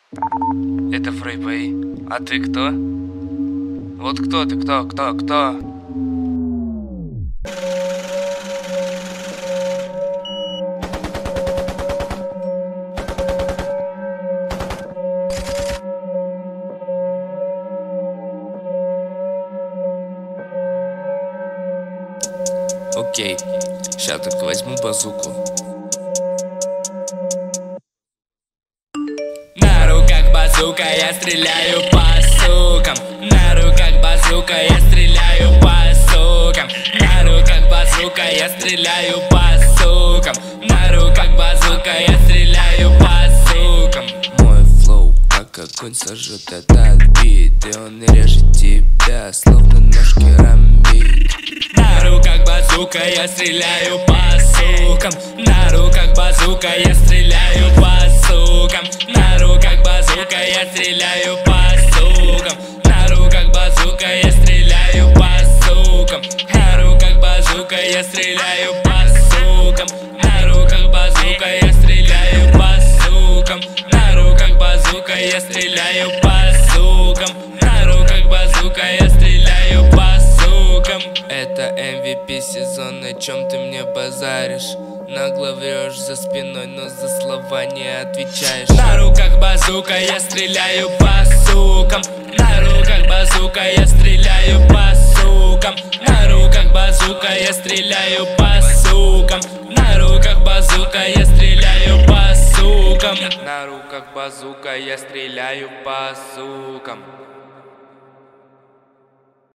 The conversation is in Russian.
Это Фрейбэй. А ты кто? Вот кто ты, кто? Окей, сейчас только возьму базуку. На руках базука, я стреляю по сукам. На руках базука, я стреляю по сукам. На руках базука, я стреляю по сукам. На руках базука, я стреляю по сукам. Мой флоу, как огонь сожжет этот бит, и он режет тебя, словно ножки рамбит. На руках базука, я стреляю по сукам. На руках базука, я стреляю по сукам. На руках базука, я стреляю по сукам. На руках базука, я стреляю по сукам. На руках базука, я стреляю по сукам. На руках базука, я стреляю по сукам. На руках базука, я стреляю по сукам. На руках базука, я стреляю по сукам. Это MVP сезон, о чем ты мне базаришь? Нагло врешь за спиной, но за слова не отвечаешь. На руках базука, я стреляю по сукам. На руках базука, я стреляю по сукам. На руках базука, я стреляю по сукам. На руках базука, я стреляю по сукам. На руках базука, я стреляю по сукам.